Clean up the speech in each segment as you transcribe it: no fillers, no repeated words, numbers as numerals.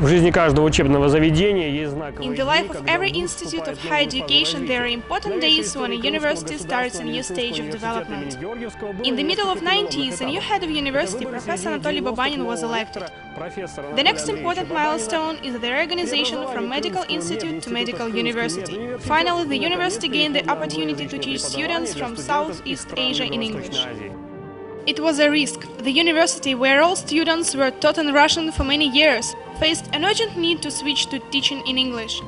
жизни каждого учебного заведения есть знаковые In the life of every institute of higher education, there are important days when a university starts a new stage of development. In the middle of 90s, a new head of university, Professor Anatoly Babanin, was elected. The next important milestone is the reorganization from medical institute to medical university. Finally, the university gained the opportunity to teach students from Southeast Asia in English. It was a risk. The university, where all students were taught in Russian for many years, faced an urgent need to switch to teaching in English.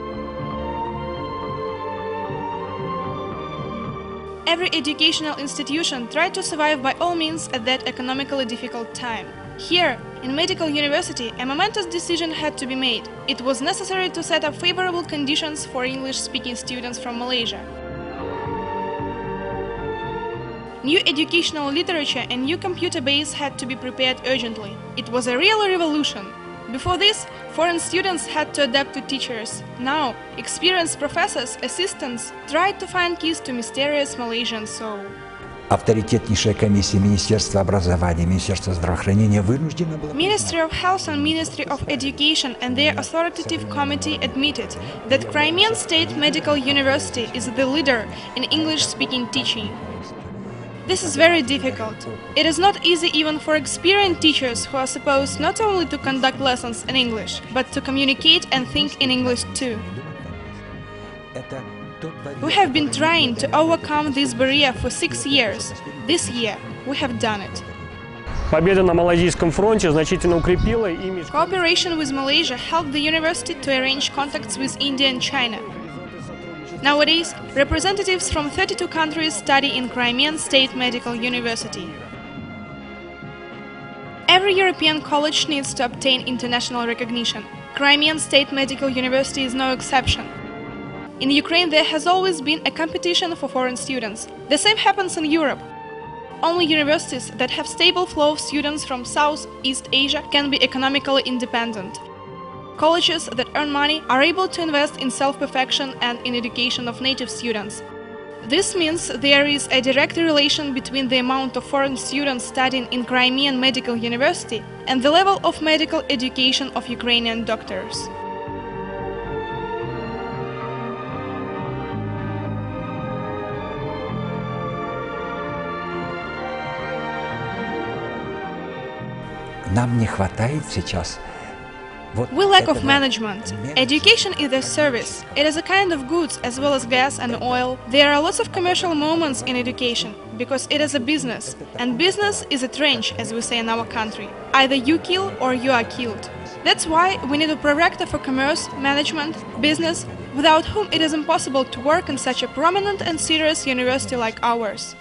Every educational institution tried to survive by all means at that economically difficult time. Here, in medical university, a momentous decision had to be made. It was necessary to set up favorable conditions for English-speaking students from Malaysia. New educational literature and new computer base had to be prepared urgently. It was a real revolution. Before this, foreign students had to adapt to teachers. Now, experienced professors, assistants tried to find keys to mysterious Malaysian soul. Авторитетнейшая комиссия Министерства образования, Министерства здравоохранения вынуждена была... Ministry of Health and Ministry of Education and their authoritative committee admitted that Crimean State Medical University is the leader in English-speaking teaching. This is very difficult. It is not easy even for experienced teachers who are supposed not only to conduct lessons in English, but to communicate and think in English too. We have been trying to overcome this barrier for 6 years. This year, we have done it. Победа на Малайзийском фронте значительно укрепила имидж. Cooperation with Malaysia helped the university to arrange contacts with India and China. Nowadays, representatives from 32 countries study in Crimean State Medical University. Every European college needs to obtain international recognition. Crimean State Medical University is no exception. In Ukraine, there has always been a competition for foreign students. The same happens in Europe. Only universities that have stable flow of students from Southeast Asia can be economically independent. Colleges that earn money are able to invest in self-perfection and in education of native students. This means there is a direct relation between the amount of foreign students studying in Crimean Medical University and the level of medical education of Ukrainian doctors. Нам не хватает сейчас. We lack of management. Education is a service. It is a kind of goods as well as gas and oil. There are lots of commercial moments in education, because it is a business. And business is a trench, as we say in our country. Either you kill or you are killed. That's why we need a prorector for commerce, management, business, without whom it is impossible to work in such a prominent and serious university like ours.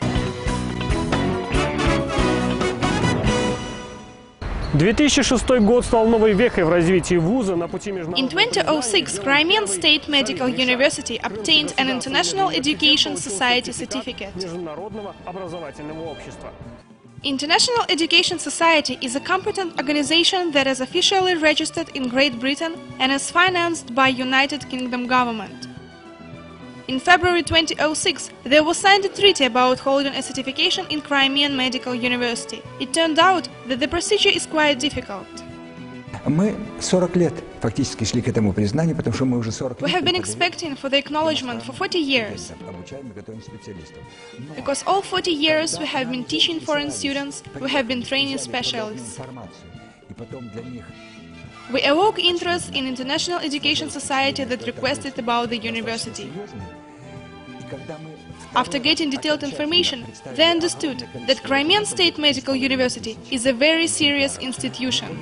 2006 год стал новой вехой в развитии вуза на пути In 2006, Crimean State Medical University obtained an International Education Society certificate. Международного образовательного общества. International Education Society is a competent organization that is officially registered in Great Britain and is financed by United Kingdom government. In February 2006, there was signed a treaty about holding a certification in Crimean Medical University. It turned out that the procedure is quite difficult. Мы 40 лет фактически шли к этому признанию, потому что мы уже 40 лет... We have been expecting for the acknowledgement for 40 years. Because all 40 years we have been teaching foreign students, we have been training specialists. We awoke interest in International Education Society that requested about the university. After getting detailed information, they understood that Crimean State Medical University is a very serious institution.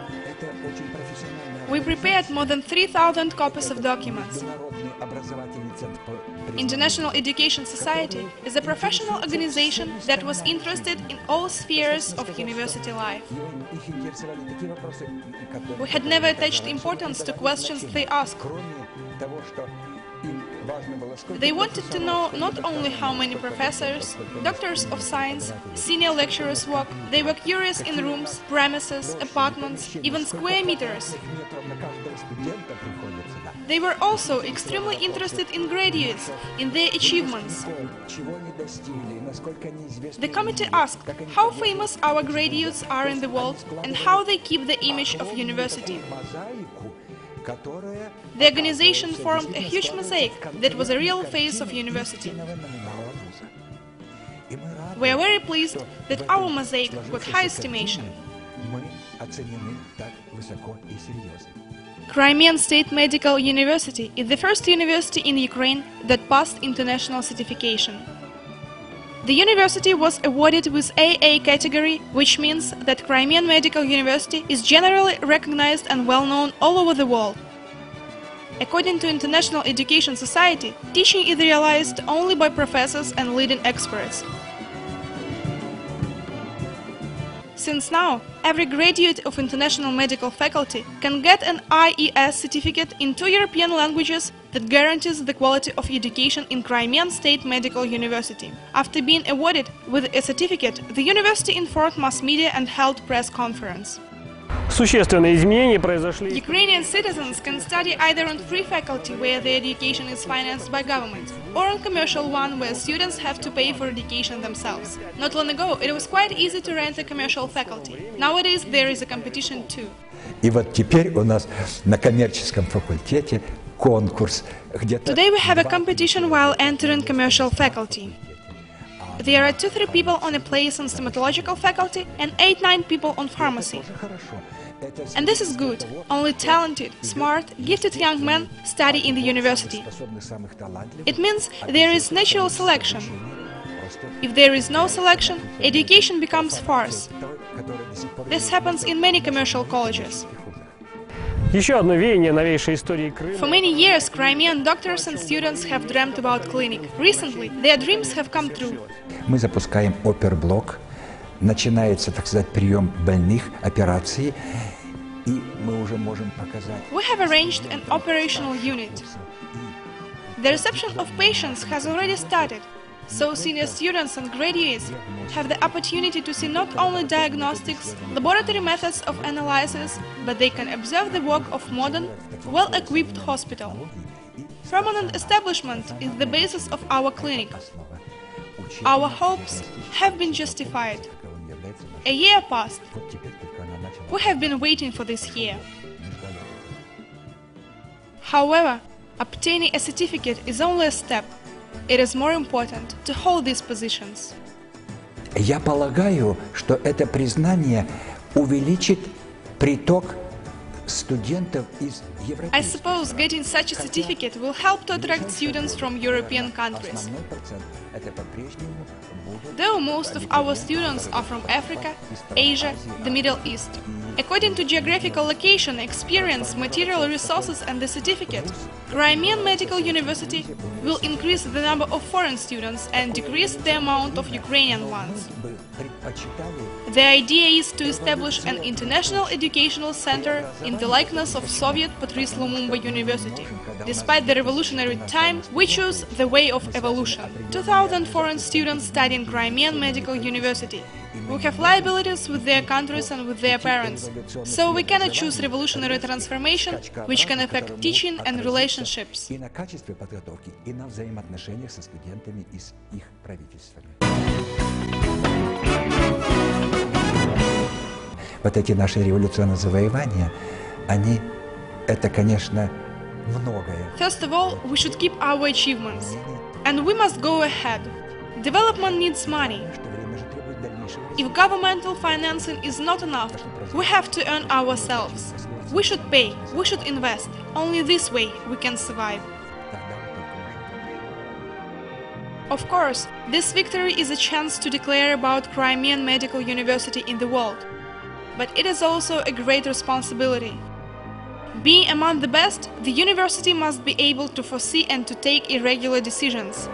We prepared more than 3,000 copies of documents. International Education Society is a professional organization that was interested in all spheres of university life. We had never attached importance to questions they asked. They wanted to know not only how many professors, doctors of science, senior lecturers work, they were curious in rooms, premises, apartments, even square meters. They were also extremely interested in graduates, in their achievements. The committee asked how famous our graduates are in the world and how they keep the image of university. The organization formed a huge mosaic that was a real face of university. We are very pleased that our mosaic got high estimation. Crimean State Medical University is the first university in Ukraine that passed international certification. The university was awarded with AA category, which means that Crimean Medical University is generally recognized and well known all over the world. According to International Education Society, teaching is realized only by professors and leading experts. Since now, every graduate of international medical faculty can get an IES certificate in 2 European languages that guarantees the quality of education in Crimean State Medical University. After being awarded with a certificate, the university informed mass media and held press conference. Существенные изменения произошли. Ukrainian citizens can study either on free faculty, where their education is financed by government, or on commercial one, where students have to pay for education themselves. Not long ago, it was quite easy to rent a commercial faculty. Nowadays, there is a competition too. И вот теперь у нас на коммерческом факультете конкурс, где-то... Today we have a competition while entering commercial faculty. There are 2-3 people on a place on stomatological faculty and 8-9 people on pharmacy. And this is good. Only talented, smart, gifted young men study in the university. It means there is natural selection. If there is no selection, education becomes farce. This happens in many commercial colleges. Еще одно веяние новейшей истории Крыма. For many years, Crimean doctors and students have dreamt about clinic. Recently, their dreams have come true. Мы запускаем оперблок, начинается, так сказать, прием больных, операции, и мы уже можем показать... We have arranged an operational unit. The reception of patients has already started, so senior students and graduates have the opportunity to see not only diagnostics, laboratory methods of analysis, but they can observe the work of modern, well-equipped hospital. Permanent establishment is the basis of our clinic. Our hopes have been justified. A year passed. We have been waiting for this year. However, obtaining a certificate is only a step. It is more important to hold these positions. Я полагаю, что это признание увеличит приток студентов из I Европы. suppose getting such a certificate will help to attract students from European countries. Основной процент это по-прежнему будут Though most of our students are from Africa, Asia, the Middle East. According to geographical location, experience, material resources and the certificate, Crimean Medical University will increase the number of foreign students and decrease the amount of Ukrainian ones. бы предпочитали The idea is to establish an international educational center in the likeness of Soviet Patrice Lumumba University. Despite the revolutionary time, we choose the way of evolution. 2,000 foreign students study in Crimean Medical University. We have liabilities with their countries and with their parents, so we cannot choose revolutionary transformation, which can affect teaching and relationships. и на качестве подготовки, и на взаимоотношениях со студентами и с их правительствами. Вот эти наши революционные завоевания, они, это, конечно, многое. First of all, we should keep our achievements. And we must go ahead. Development needs money. Что время же требует дальнейшего If governmental financing is not enough, we have to earn ourselves. We should pay, we should invest. Only this way we can survive. тогда мы только можем. Of course, this victory is a chance to declare about Crimean Medical University in the world. But it is also a great responsibility. Being among the best, the university must be able to foresee and to take irregular decisions.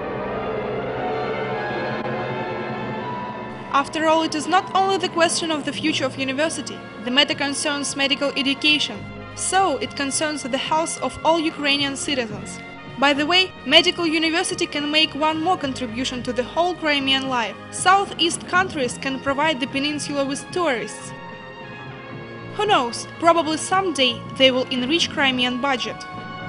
After all, it is not only the question of the future of university. The matter concerns medical education, so it concerns the health of all Ukrainian citizens. By the way, medical university can make one more contribution to the whole Crimean life. Southeast countries can provide the peninsula with tourists. Who knows, probably someday they will enrich Crimean budget.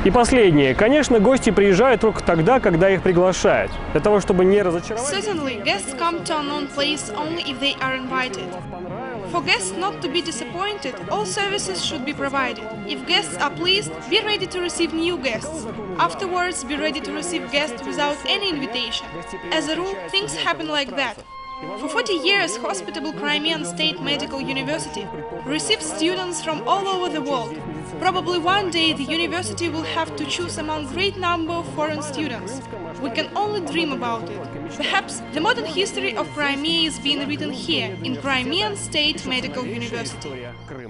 И последнее. Конечно, гости приезжают только тогда, когда их приглашают. Для того, чтобы не разочаровать... Certainly, guests come to a known place only if they are invited. For guests not to be disappointed, all services should be provided. If guests are pleased, be ready to receive new guests. Afterwards, be ready to receive guests without any invitation. As a rule, things happen like that. For 40 years, hospitable Crimean State Medical University received students from all over the world. Probably one day the university will have to choose among a great number of foreign students. We can only dream about it. Perhaps the modern history of Crimea is being written here, in Crimean State Medical University.